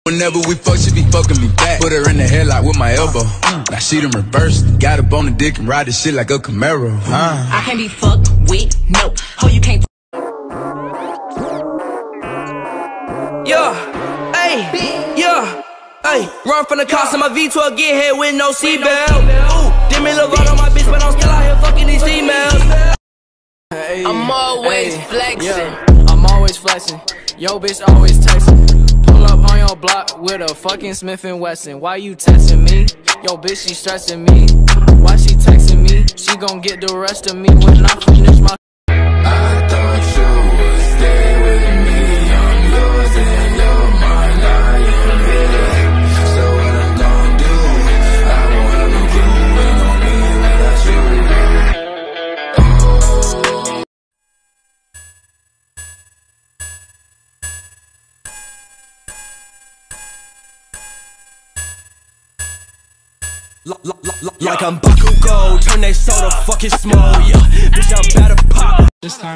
Whenever we fuck, she be fucking me back. Put her in the headlock with my elbow. Now she done reversed. Got up on the dick and ride this shit like a Camaro. I can't be fucked with, no. Oh, you can't. Yeah, ayy, yeah, ayy. Run from the cops in my V12, get hit with no seatbelt. Ooh, Demi Lovato on my bitch, but I'm still out here fucking these females. I'm always flexing. Yeah, I'm always flexing. Yo, bitch always texting. Pull up on your block with a fucking Smith & Wesson. Why you texting me? Yo, bitch, she stressing me. Why she texting me? She gon' get the rest of me when I finish my. I thought you would stay with me. I'm yours and you're mine. I am here. So what I'm gonna do? I want no clue. Ain't no me without you. Like I'm Bakugo, turn that soda fucking small, yeah. Bitch, I'm about to pop. This time.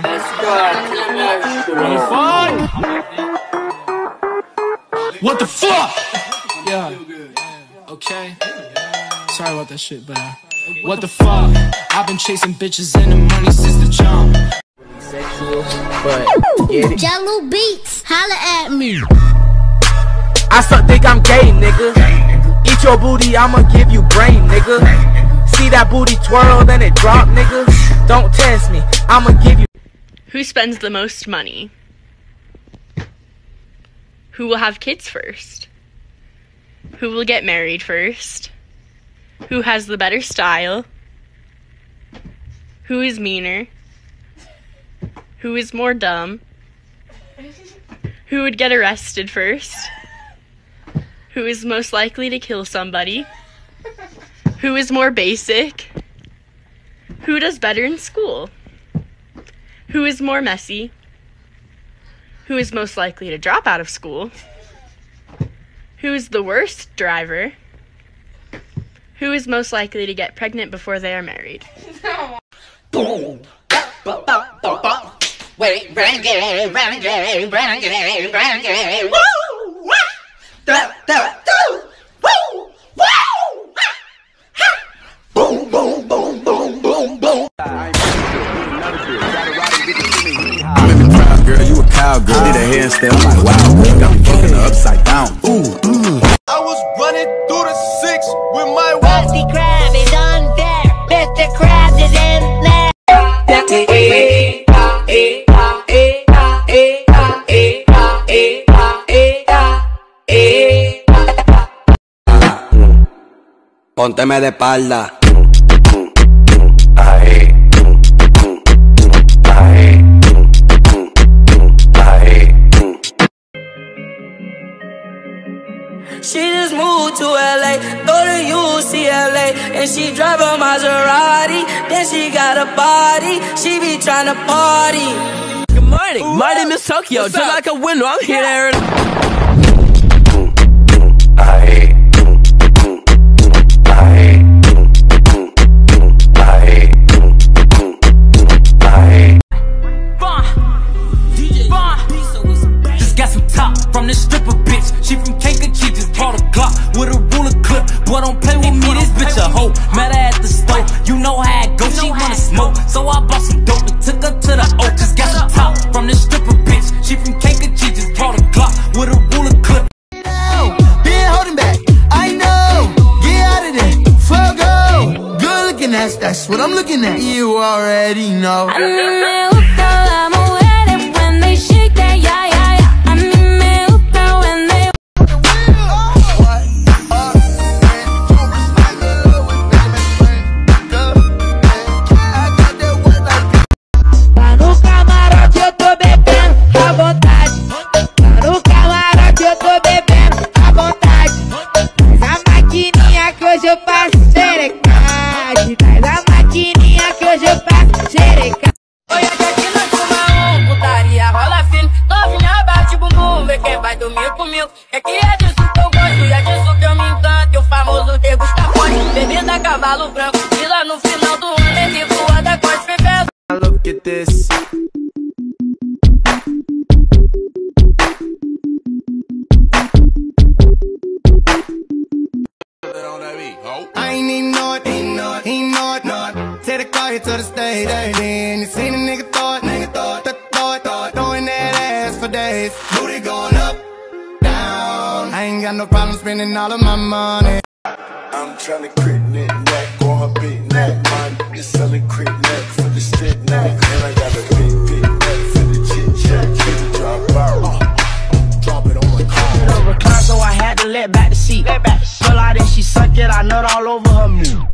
What the fuck? Yeah. Okay. Sorry about that shit, but what the fuck? I've been chasing bitches and the money since the jump. Sexual, but get it. Jello Beats, holla at me. I suck dick, I'm gay, nigga. Eat your booty, I'ma give you brain, nigga. See that booty twirl, then it drop, nigga. Don't test me, I'ma give you. Who spends the most money? Who will have kids first? Who will get married first? Who has the better style? Who is meaner? Who is more dumb? Who would get arrested first? Who is most likely to kill somebody? Who is more basic? Who does better in school? Who is more messy? Who is most likely to drop out of school? Who is the worst driver? Who is most likely to get pregnant before they are married? Boom. Wait, renegade. Woo! Boom, boom, boom, boom, boom, boom. I'm in the crowd, girl, you a cowgirl. Did a handstand, I'm like, wow, girl, got me fucking her upside down. Ooh. I was running through the 6 with my Krusty Krab is on deck. Mr. Krabs is in there. Pónteme de espalda. She just moved to LA, go to UCLA, and she drive a Maserati. Then she got a body, she be tryna party. Good morning, my name is Tokyo. Just like a window, I'm here there. Just got some top from this stripper bitch. She from Kankakee, just brought a Glock with a ruler clip. Boy, don't play with me, this bitch a hoe. Met her at the store, you know how it go. She wanna smoke, so I bought some dope and took her to the O. Just got some top from this stripper bitch. She from Kankakee, just brought a Glock with a ruler clip. Been holding back, I know. Get out of there, fuck go. Good looking ass, that's what I'm looking at. You already know. Cavalo branco, e lá no final do ano ele voa da corte bebê. Look at this. you seen a nigga throw it, throwing that ass for days. Booty going up, down. I ain't got no problem spending all of my money. I'm tryna crit knick-knack on her big neck. Mine is selling knick-knack for the strip neck. And I got a big neck for the chit-chat. Get the drop out. Drop it on my car. Recline, so I had to let back the seat. Pull out and she suck it, I nut all over her meat.